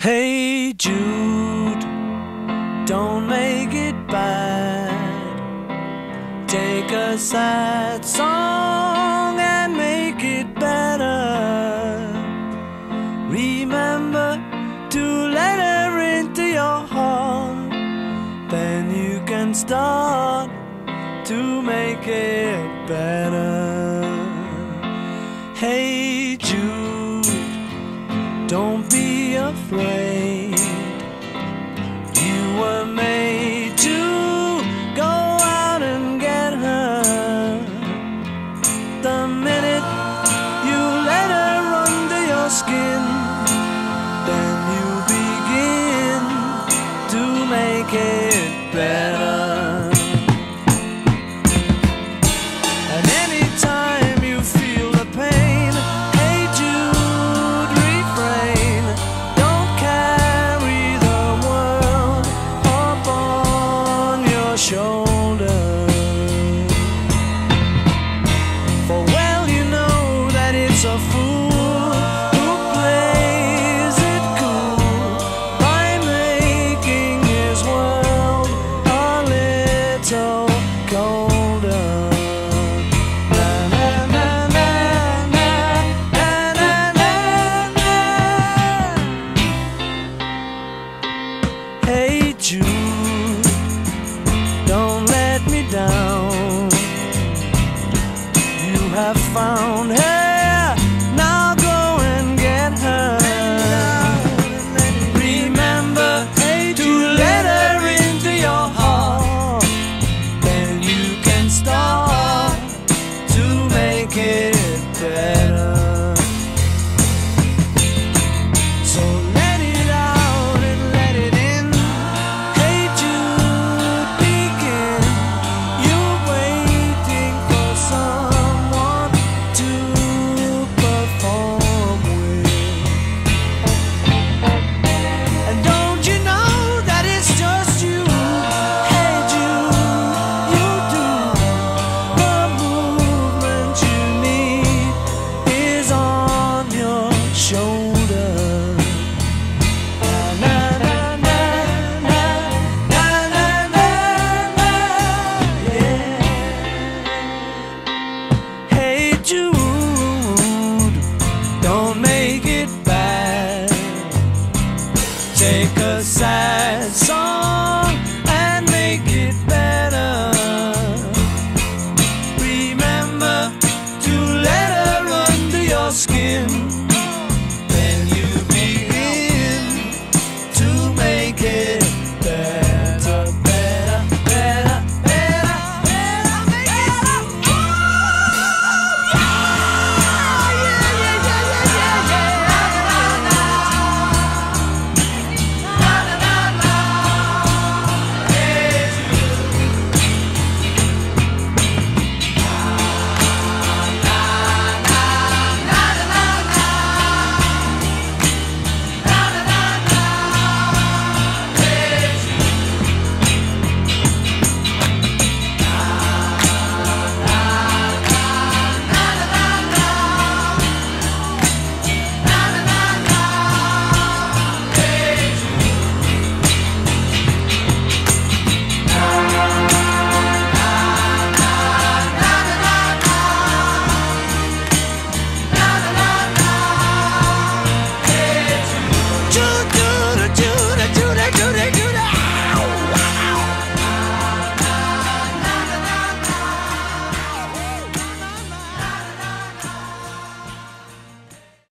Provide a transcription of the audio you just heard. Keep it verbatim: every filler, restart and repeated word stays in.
Hey Jude, don't make it bad. Take a sad song and make it better. Remember to let her into your heart. Then you can start to make it better. Hey Jude, don't be afraid. You were made to go out and get her. The minute you let her under your skin, then you begin to make it better. And anytime you feel the pain, hey Jude, refrain. Don't carry the world up on your shoulder. For well you know that it's a fool who plays it cool by making his world a little colder. Na, na, na, na, na, na, na, na, na. Hey Jude, don't let me down. You have found her, now go and get her. Remember to let her into your heart. Then you can start to make it better. So let it out and let it in. Hey Jude, begin. You're waiting for someone to perform with. And don't you know that it's just you? Hey Jude, you do. The movement you need is on your shoulder. Na, na, na, na, na, na, na, na, yeah. Hey Jude, don't make it bad. Take a sad song